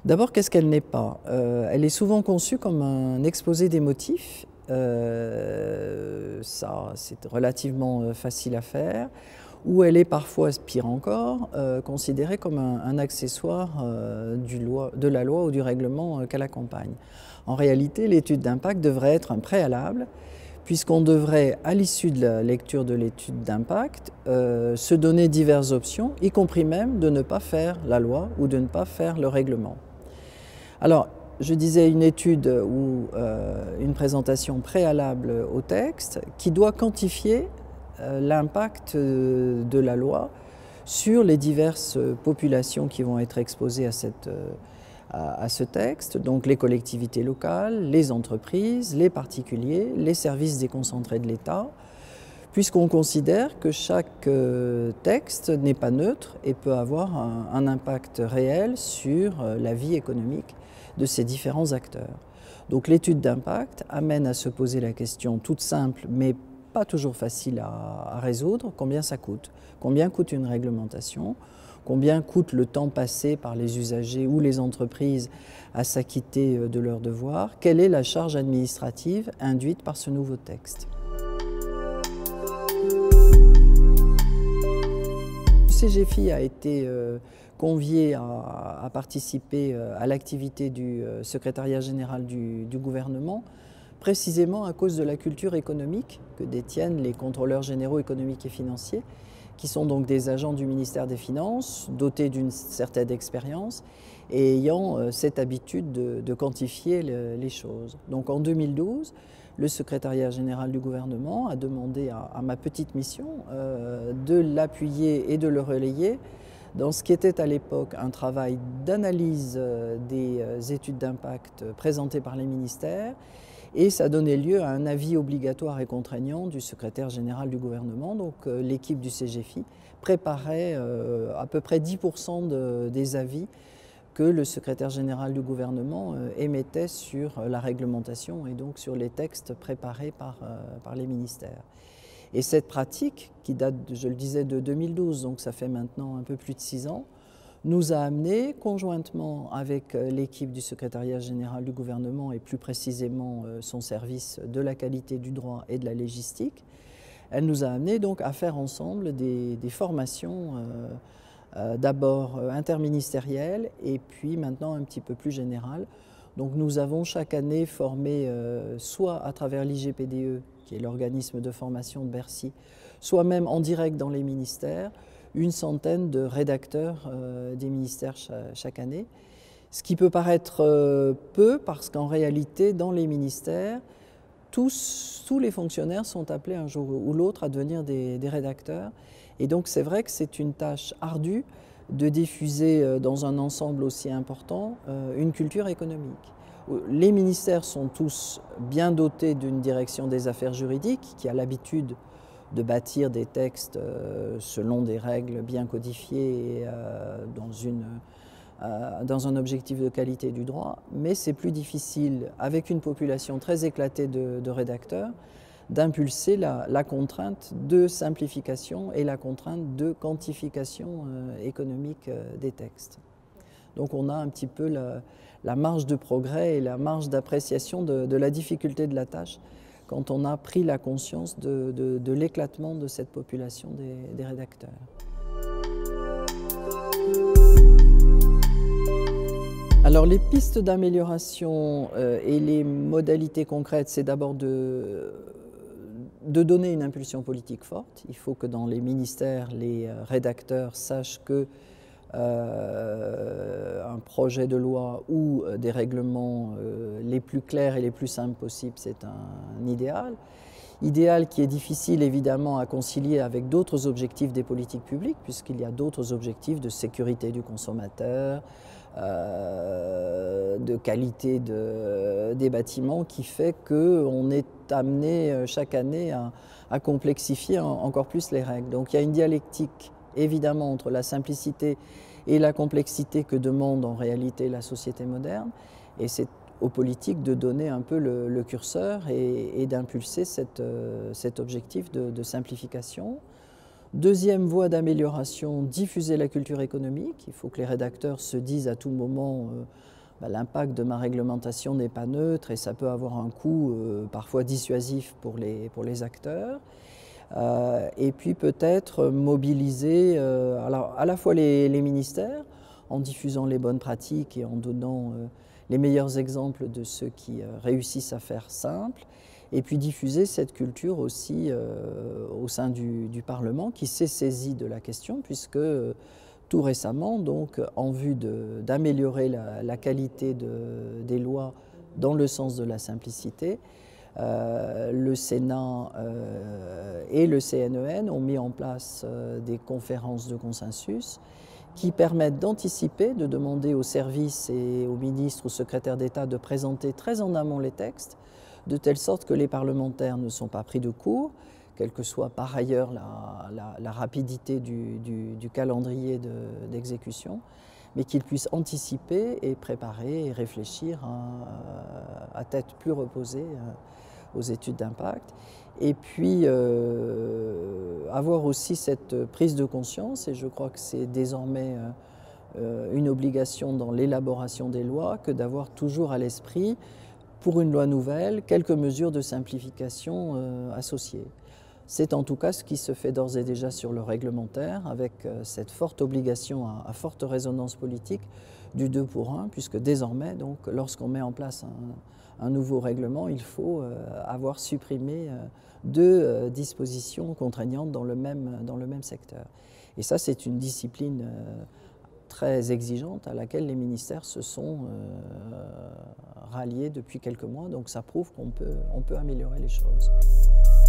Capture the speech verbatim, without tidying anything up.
D'abord, qu'est-ce qu'elle n'est pas? euh, Elle est souvent conçue comme un exposé des motifs. Euh, ça, c'est relativement facile à faire. Ou elle est parfois, pire encore, euh, considérée comme un, un accessoire euh, du loi, de la loi ou du règlement euh, qu'elle accompagne. En réalité, l'étude d'impact devrait être un préalable, puisqu'on devrait, à l'issue de la lecture de l'étude d'impact, euh, se donner diverses options, y compris même de ne pas faire la loi ou de ne pas faire le règlement. Alors, je disais une étude ou euh, une présentation préalable au texte qui doit quantifier euh, l'impact de la loi sur les diverses populations qui vont être exposées à, cette, à, à ce texte, donc les collectivités locales, les entreprises, les particuliers, les services déconcentrés de l'État, puisqu'on considère que chaque texte n'est pas neutre et peut avoir un, un impact réel sur la vie économique de ces différents acteurs. Donc l'étude d'impact amène à se poser la question toute simple, mais pas toujours facile à, à résoudre, combien ça coûte? Combien coûte une réglementation? Combien coûte le temps passé par les usagers ou les entreprises à s'acquitter de leurs devoirs? Quelle est la charge administrative induite par ce nouveau texte? Le C G F I a été euh, convié à, à participer euh, à l'activité du euh, secrétariat général du, du gouvernement, précisément à cause de la culture économique que détiennent les contrôleurs généraux économiques et financiers, qui sont donc des agents du ministère des Finances, dotés d'une certaine expérience et ayant euh, cette habitude de, de quantifier le, les choses. Donc en deux mille douze, le secrétariat général du gouvernement a demandé à, à ma petite mission euh, de l'appuyer et de le relayer dans ce qui était à l'époque un travail d'analyse euh, des euh, études d'impact présentées par les ministères, et ça donnait lieu à un avis obligatoire et contraignant du secrétaire général du gouvernement. Donc euh, l'équipe du C G F I préparait euh, à peu près dix pour cent de, des avis que le secrétaire général du gouvernement euh, émettait sur la réglementation et donc sur les textes préparés par, euh, par les ministères. Et cette pratique, qui date, je le disais, de deux mille douze, donc ça fait maintenant un peu plus de six ans, nous a amené, conjointement avec l'équipe du secrétariat général du gouvernement et plus précisément son service de la qualité du droit et de la légistique, elle nous a amené donc à faire ensemble des, des formations euh, euh, d'abord interministérielles et puis maintenant un petit peu plus générales. Donc nous avons chaque année formé euh, soit à travers l'I G P D E, qui est l'organisme de formation de Bercy, soit même en direct dans les ministères, une centaine de rédacteurs euh, des ministères chaque, chaque année. Ce qui peut paraître euh, peu parce qu'en réalité, dans les ministères, tous, tous les fonctionnaires sont appelés un jour ou l'autre à devenir des, des rédacteurs. Et donc c'est vrai que c'est une tâche ardue de diffuser dans un ensemble aussi important euh, une culture économique. Les ministères sont tous bien dotés d'une direction des affaires juridiques qui a l'habitude de bâtir des textes euh, selon des règles bien codifiées et euh, dans, une, euh, dans un objectif de qualité du droit, mais c'est plus difficile, avec une population très éclatée de, de rédacteurs, d'impulser la, la contrainte de simplification et la contrainte de quantification euh, économique euh, des textes. Donc on a un petit peu la, la marge de progrès et la marge d'appréciation de, de la difficulté de la tâche quand on a pris la conscience de, de, de l'éclatement de cette population des, des rédacteurs. Alors les pistes d'amélioration euh, et les modalités concrètes, c'est d'abord de, de donner une impulsion politique forte. Il faut que dans les ministères, les rédacteurs sachent que Euh, un projet de loi ou euh, des règlements euh, les plus clairs et les plus simples possibles, c'est un, un idéal. Idéal qui est difficile évidemment à concilier avec d'autres objectifs des politiques publiques, puisqu'il y a d'autres objectifs de sécurité du consommateur, euh, de qualité de, des bâtiments, qui fait qu'on est amené chaque année à, à complexifier encore plus les règles. Donc il y a une dialectique évidemment entre la simplicité et la complexité que demande en réalité la société moderne, et c'est aux politiques de donner un peu le, le curseur et, et d'impulser euh, cet objectif de, de simplification. Deuxième voie d'amélioration, diffuser la culture économique. Il faut que les rédacteurs se disent à tout moment euh, bah, l'impact de ma réglementation n'est pas neutre et ça peut avoir un coût euh, parfois dissuasif pour les, pour les acteurs. Euh, et puis peut-être mobiliser euh, alors, à la fois les, les ministères en diffusant les bonnes pratiques et en donnant euh, les meilleurs exemples de ceux qui euh, réussissent à faire simple, et puis diffuser cette culture aussi euh, au sein du, du Parlement qui s'est saisi de la question, puisque euh, tout récemment, donc, en vue d'améliorer la, la qualité de, des lois dans le sens de la simplicité, euh, le Sénat euh, et le C N E N ont mis en place euh, des conférences de consensus qui permettent d'anticiper, de demander aux services et aux ministres, aux secrétaires d'État de présenter très en amont les textes, de telle sorte que les parlementaires ne sont pas pris de court, quelle que soit par ailleurs la, la, la rapidité du, du, du calendrier d'exécution, de, mais qu'ils puissent anticiper et préparer et réfléchir à, à tête plus reposée aux études d'impact. Et puis euh, avoir aussi cette prise de conscience, et je crois que c'est désormais euh, une obligation dans l'élaboration des lois, que d'avoir toujours à l'esprit, pour une loi nouvelle, quelques mesures de simplification euh, associées. C'est en tout cas ce qui se fait d'ores et déjà sur le réglementaire, avec euh, cette forte obligation à, à forte résonance politique du deux pour un, puisque désormais, donc, lorsqu'on met en place un, un nouveau règlement, il faut euh, avoir supprimé euh, deux euh, dispositions contraignantes dans le même, dans le même secteur. Et ça, c'est une discipline euh, très exigeante à laquelle les ministères se sont euh, ralliés depuis quelques mois. Donc ça prouve qu'on peut, on peut améliorer les choses.